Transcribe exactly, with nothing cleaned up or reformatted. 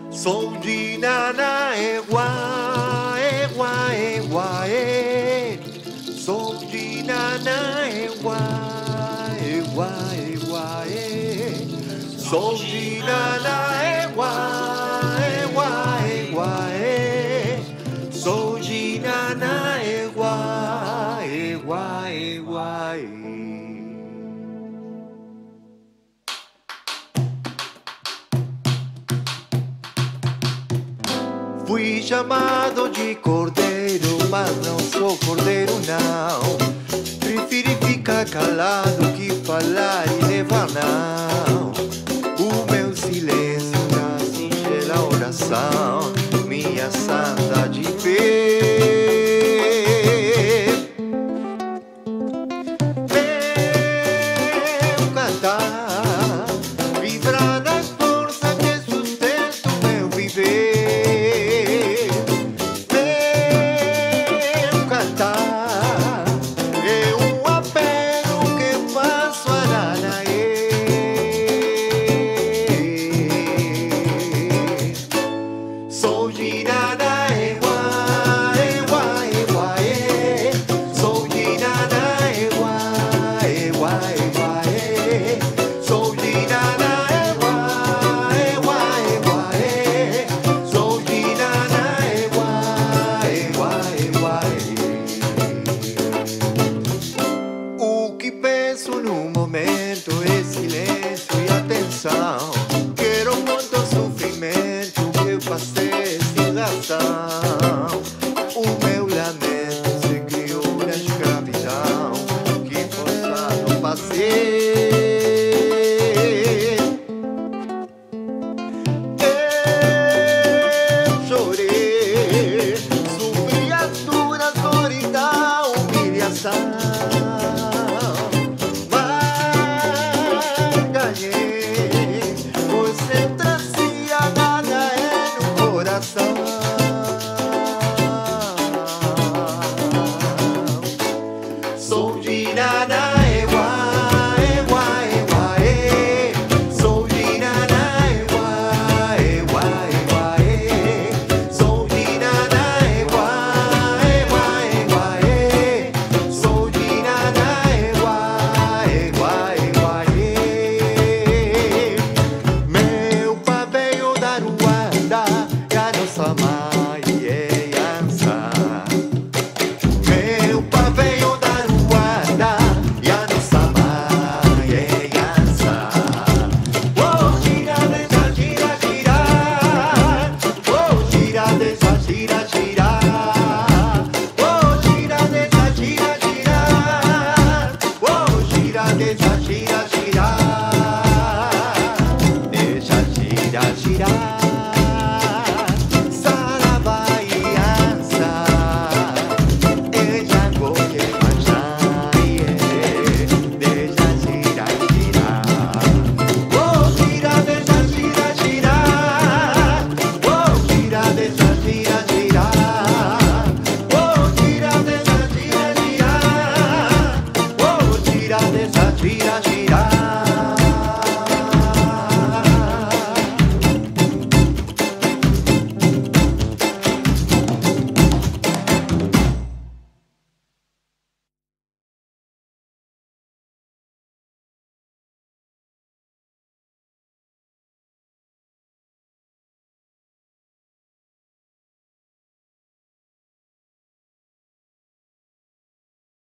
Sou de nana egua, egua, egua, e. Sou de nana egua, egua, egua, e. Sou de nana egua, egua, egua, e. Sou de nana egua, egua, egua, e. Fui chamado de cordeiro, mas não sou cordeiro não. Prefiro ficar calado que falar e levar não. O meu silêncio na singela oração, minha santa de fé. Meu cantar vibra nas forças que sustentam meu viver. No momento é silêncio e atenção. Quero muito sofrimento que eu passei sem razão. O meu lamento se criou na escravidão que forçado passei.